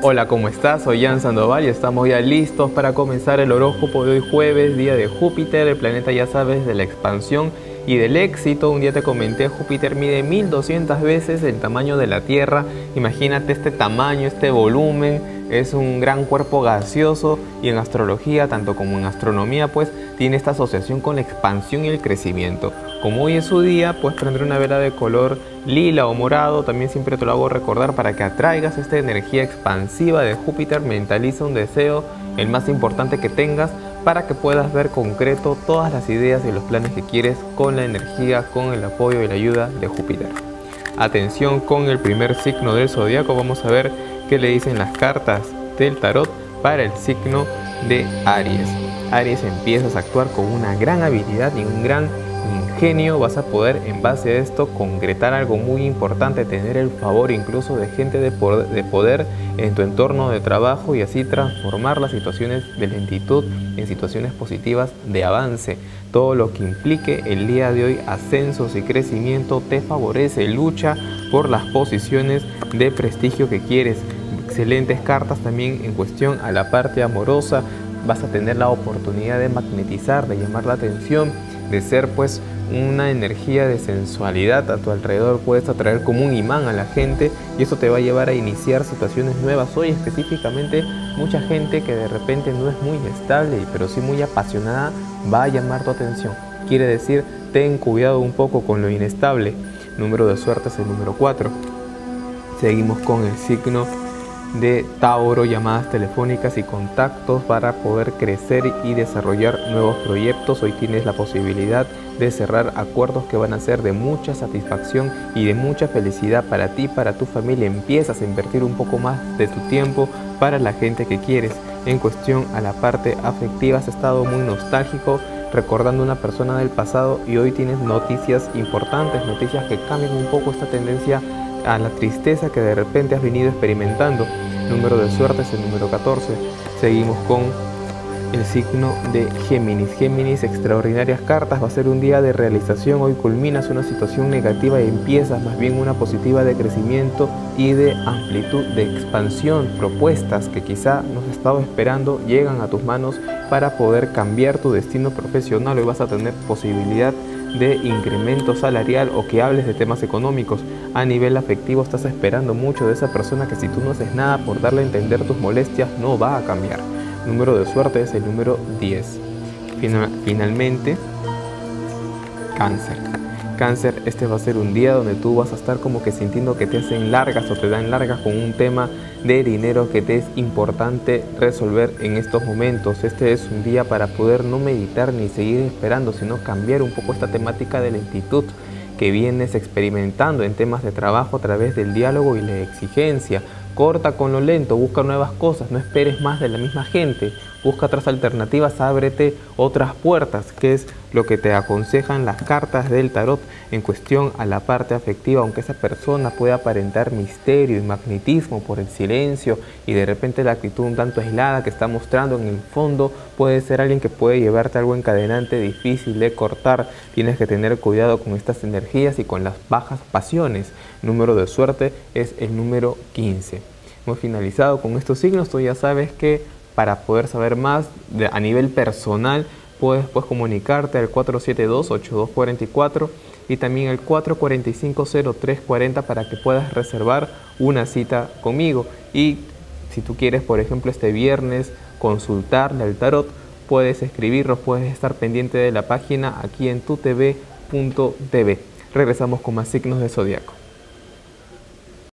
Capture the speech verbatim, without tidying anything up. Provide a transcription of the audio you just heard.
Hola, ¿cómo estás? Soy Jan Sandoval y estamos ya listos para comenzar el horóscopo de hoy jueves, día de Júpiter, el planeta, ya sabes, de la expansión y del éxito. Un día te comenté, Júpiter mide mil doscientas veces el tamaño de la Tierra. Imagínate este tamaño, este volumen, es un gran cuerpo gaseoso y en astrología, tanto como en astronomía, pues tiene esta asociación con la expansión y el crecimiento. Como hoy es su día, pues prender una vela de color lila o morado, también siempre te lo hago recordar para que atraigas esta energía expansiva de Júpiter. Mentaliza un deseo, el más importante que tengas, para que puedas ver concreto todas las ideas y los planes que quieres con la energía, con el apoyo y la ayuda de Júpiter. Atención con el primer signo del zodiaco, vamos a ver qué le dicen las cartas del tarot para el signo de Aries. Aries, empiezas a actuar con una gran habilidad y un gran ingenio. Vas a poder, en base a esto, concretar algo muy importante, tener el favor incluso de gente de poder, de poder en tu entorno de trabajo, y así transformar las situaciones de lentitud en situaciones positivas de avance. Todo lo que implique el día de hoy ascensos y crecimiento te favorece. Lucha por las posiciones de prestigio que quieres. Excelentes cartas también en cuestión a la parte amorosa. Vas a tener la oportunidad de magnetizar, de llamar la atención, de ser pues una energía de sensualidad a tu alrededor. Puedes atraer como un imán a la gente y eso te va a llevar a iniciar situaciones nuevas. Hoy específicamente mucha gente que de repente no es muy estable pero sí muy apasionada va a llamar tu atención. Quiere decir, ten cuidado un poco con lo inestable. Número de suerte es el número cuatro. Seguimos con el signo de Tauro, llamadas telefónicas y contactos para poder crecer y desarrollar nuevos proyectos. Hoy tienes la posibilidad de cerrar acuerdos que van a ser de mucha satisfacción y de mucha felicidad para ti, para tu familia. Empiezas a invertir un poco más de tu tiempo para la gente que quieres. En cuestión a la parte afectiva, has estado muy nostálgico, recordando una persona del pasado, y hoy tienes noticias importantes, noticias que cambian un poco esta tendencia a la tristeza que de repente has venido experimentando. Número de suerte es el número catorce. Seguimos con el signo de Géminis. Géminis, extraordinarias cartas. Va a ser un día de realización. Hoy culminas una situación negativa y empiezas más bien una positiva de crecimiento y de amplitud, de expansión. Propuestas que quizá no has estado esperando llegan a tus manos para poder cambiar tu destino profesional. Hoy vas a tener posibilidad de incremento salarial o que hables de temas económicos. A nivel afectivo, estás esperando mucho de esa persona que si tú no haces nada por darle a entender tus molestias, no va a cambiar. Número de suerte es el número diez. Final, finalmente, Cáncer. Cáncer, este va a ser un día donde tú vas a estar como que sintiendo que te hacen largas o te dan largas con un tema de dinero que te es importante resolver en estos momentos. Este es un día para poder no meditar ni seguir esperando, sino cambiar un poco esta temática de lentitud que vienes experimentando en temas de trabajo a través del diálogo y la exigencia. Corta con lo lento, busca nuevas cosas, no esperes más de la misma gente, busca otras alternativas, ábrete otras puertas, que es lo que te aconsejan las cartas del tarot en cuestión a la parte afectiva. Aunque esa persona pueda aparentar misterio y magnetismo por el silencio y de repente la actitud un tanto aislada que está mostrando, en el fondo puede ser alguien que puede llevarte algo encadenante difícil de cortar. Tienes que tener cuidado con estas energías y con las bajas pasiones. Número de suerte es el número quince. Hemos finalizado con estos signos. Tú ya sabes que para poder saber más de, a nivel personal, puedes pues, comunicarte al cuatro siete dos, ocho dos cuatro cuatro y también al cuatro cuatro cinco, cero tres cuatro cero para que puedas reservar una cita conmigo. Y si tú quieres, por ejemplo, este viernes consultarle al tarot, puedes escribirnos, puedes estar pendiente de la página aquí en tu t v punto t v. Regresamos con más signos de zodiaco.